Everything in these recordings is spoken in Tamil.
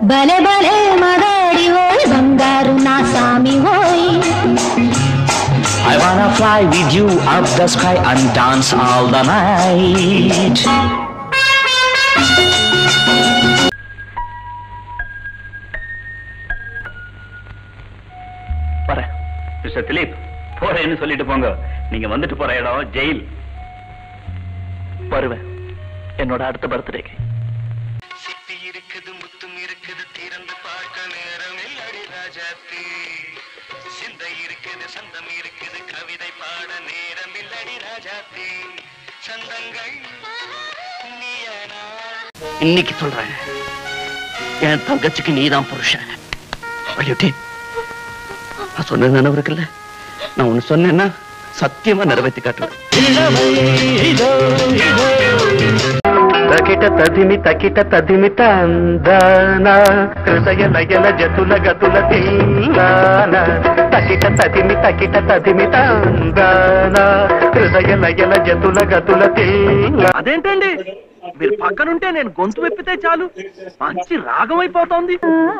భలే భలే మగాడి ఓయ్ బంగారు నా సామి ఓయ్. I wanna fly with you up the sky and dance all the night. வர மிஸ்டர் திலீப் போறேன்னு சொல்லிட்டு போங்க. நீங்க வந்துட்டு போற இடம் ஜெயில். வருவேன் என்னோட அடுத்த பர்த்டேக்கு. சிப்பி இருக்குது முத்தும் இருக்குது திறந்து பார்க்க நேரம் இல்லடி ராஜாத்தி. சிந்தை இருக்குது சந்தம் இருக்குது கவிதை பாட நேரம் இல்லடி ராஜாத்தி. சந்தங்கள் நீயனா. இன்னைக்கு சொல்றேன் என் தங்கச்சிக்கு நீதான் புருஷன். நான் சொன்ன நினைவு இருக்குல்ல, நான் ஒண்ணு சொன்னேன்னா சத்தியமா நிறைவேற்றி காட்டுவேன். తకిట తదిమి తందానా హృదయ నయన జతుల గతుల తిల్లానా. తకిట తదిమి తందానా హృదయ నయన జతుల గతుల తిల్లా. అదేంటండి మీరు పక్కనుంటే నేను గొంతు వెప్పితే చాలు మంచి రాగం అయిపోతోంది.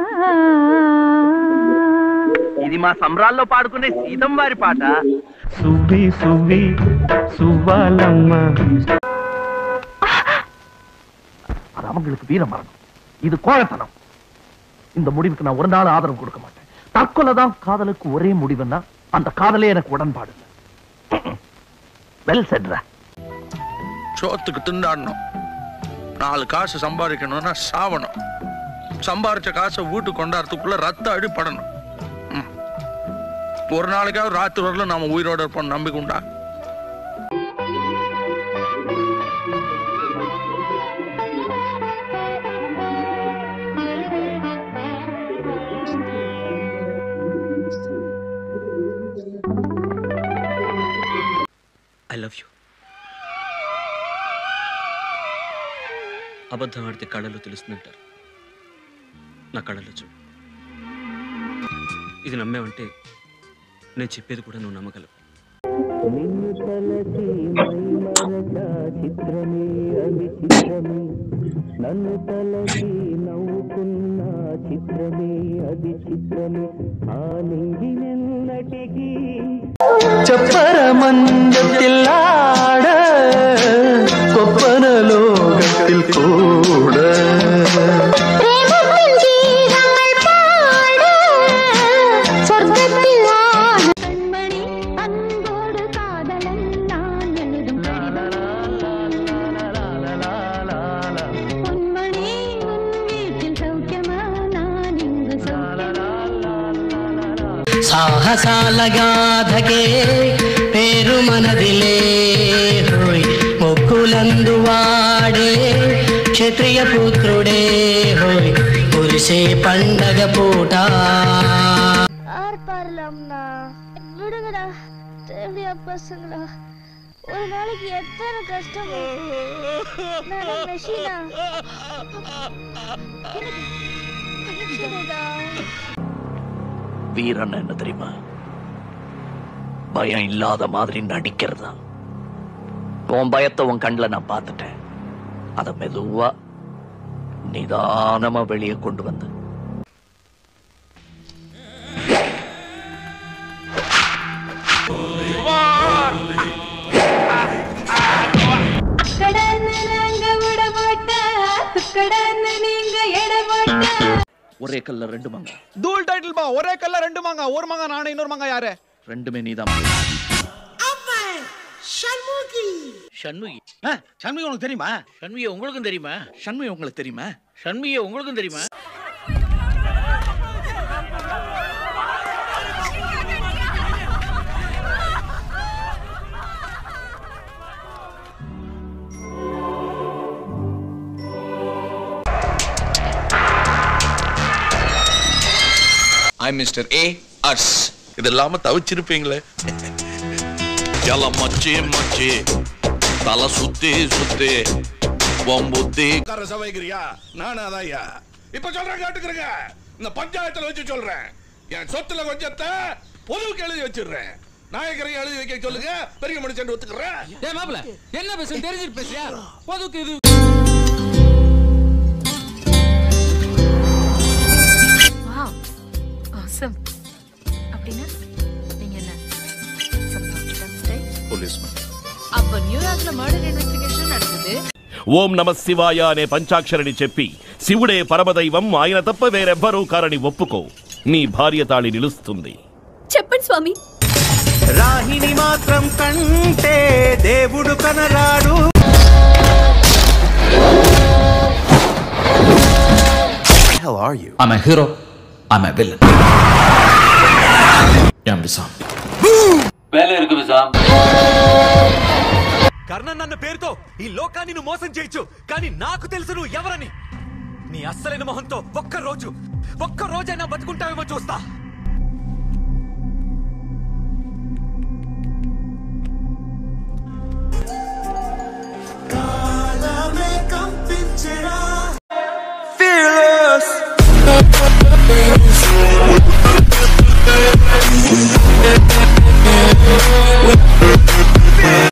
ఇది మా సంబరాల్లో పాడుకునే సీతం వారి పాట. సువ్వి సువ్వి సువ్వాలమ్మ. அது அவங்களுக்கு வீர மரணம், இது கோழத்தனம். இந்த முடிவுக்கு நான் ஒரு நாள் ஆதரவு கொடுக்க மாட்டேன். தற்கொலை தான் காதலுக்கு ஒரே முடிவுன்னா அந்த காதலே எனக்கு உடன்பாடு இல்லை. வெல் செட்ற. சோத்துக்கு திண்டாடணும், 4 காசு சம்பாதிக்கணும்னா சாவணும். சம்பாதிச்ச காசை வீட்டுக்கு கொண்டாடுறதுக்குள்ள ரத்த அடிப்படணும். ஒரு நாளைக்காவது ராத்திரி வரல நாம உயிரோட இருப்போம் நம்பிக்கை உண்டா? I love you. అబద్ధం ఆడితే కళ్ళలో తెలుస్తుందంటారు. నా కళ్ళలో చూడు. ఇది నమ్మేవంటే నేను చెప్పేది కూడా నువ్వు నమ్మగలవు. నిన్ను తలచి మైమరగా చిత్రమే అది చిత్రమే, నన్ను తలచి నవ్వుకున్న చిత్రమే అది చిత్రమే, ఆ నింగినెన్నటికీ చప్పర మందത്തിൽ ആട കൊപ്പന ലോകത്തിൽ കൂട. సాహసాల గాథకే పేరు మనదిలే హోయ్, మొక్కులందు వాడే క్షత్రియ పుత్రుడే హోయ్, కురిసే పండగ పూట. ஆர்ப்பாரலாம்னா விடுங்கடா தேவையா பசங்களா. ஒரு நாளைக்கு எத்தனை கஷ்டம். மெஷினா வீரன் என்ன தெரியுமா? பயம் இல்லாத மாதிரி நடிக்கிறதா. உன் பயத்தை உன் கண்ணில் நான் பார்த்துட்டேன். அதை மெதுவா நிதானமா வெளியே கொண்டு வந்து ஒரே கல்ல 2 மாங்கா. தூள் டைட்டில் பா. ஒரே கல்ல 2 மாங்கா. ஒரு மாங்கா நானே, இன்னொரு மாங்கா யாரு? ரெண்டுமே நீதான். ஷண்முகி. ஷண்முகி உனக்கு தெரியுமா? ஷண்முகி உங்களுக்கும் தெரியுமா? ஷண்முகி உங்களுக்கு தெரியுமா? ஷண்முகி உங்களுக்கும் தெரியுமா? I'm Mr. A. Ars. இதெல்லாம தவிச்சிருப்பீங்களே. எல்லாம் மச்சி மச்சி தலை சுத்தி சுத்தி பொம்புத்தி சபைக்கிறியா? நானாதாயா இப்ப சொல்றேன் கேட்டுக்கிறேங்க. இந்த பஞ்சாயத்துல வச்சு சொல்றேன். என் சொத்துல கொஞ்சத்தை பொதுவுக்கு எழுதி வச்சிடுறேன். நாயக்கரையும் எழுதி வைக்க சொல்லுங்க. பெரிய மனுஷன் ஒத்துக்கிறேன். என்ன பேச தெரிஞ்சிட்டு பேசியா? பொதுக்கு இது ஆசம். அப்படின்னா நீங்க என்ன పోలీస్మెన్. அப்ப நியூயார்க்ல மர்டர் ఇన్వెస్టిగేషన్ நடக்குது. ఓం నమ శివాయ అనే పంచాక్షరిని చెప్పి శివుడే పరమదైవం, ఆయన తప్ప వేరెవ్వరూ కారని ఒప్పుకో. నీ భార్య తాళి నిలుస్తుంది. చెప్పండి స్వామి. రాహిని మాత్రం కంటే దేవుడు కనరాడు. How are you? I'm a hero. I'm a villain. I'm Visam. వేలే ఇరుకు విసాం. కర్ణన్ అన్న పేరుతో ఈ లోకాన్ని నువ్వు మోసం చేయొచ్చు, కానీ నాకు తెలుసు నువ్వు ఎవరని. నీ అస్సలైన మొహంతో ఒక్క రోజైనా బతుకుంటావేమో చూస్తా.